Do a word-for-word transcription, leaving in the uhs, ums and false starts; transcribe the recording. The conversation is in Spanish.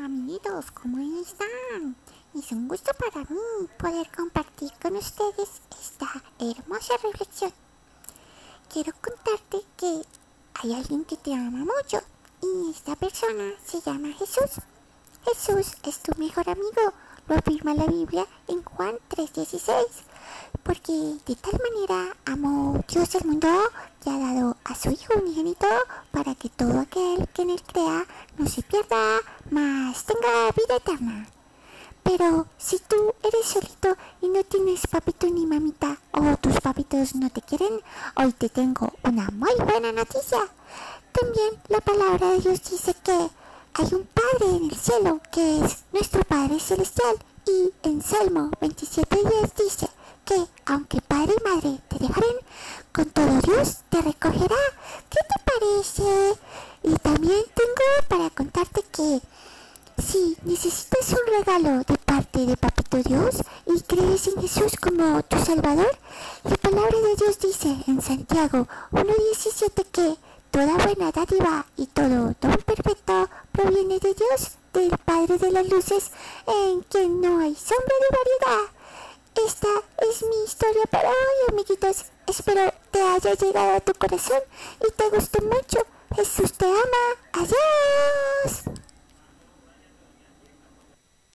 amiguitos, ¿cómo están? Es un gusto para mí poder compartir con ustedes esta hermosa reflexión. Quiero contarte que hay alguien que te ama mucho y esta persona se llama Jesús. Jesús es tu mejor amigo, lo afirma la Biblia en Juan tres dieciséis. Porque de tal manera amó Dios el mundo que ha dado a su Hijo unigénito para que todo aquel que en él crea no se pierda, mas tenga vida eterna. Pero si tú eres solito y no tienes papito ni mamita, o tus papitos no te quieren, hoy te tengo una muy buena noticia. También la palabra de Dios dice que hay un Padre en el cielo que es nuestro Padre Celestial, y en Salmo veintisiete diez dice que aunque padre y madre te dejaren, con todo Dios te recogerá. ¿Qué te parece? Y también tengo para contarte que si necesitas un regalo de parte de Papito Dios y crees en Jesús como tu Salvador, la palabra de Dios dice en Santiago uno diecisiete que toda buena dádiva y todo don perfecto proviene de Dios, del Padre de las luces, en quien no hay sombra de variedad. Esta es mi historia para hoy, amiguitos. Espero te haya llegado a tu corazón y te guste mucho. Jesús te ama. Adiós.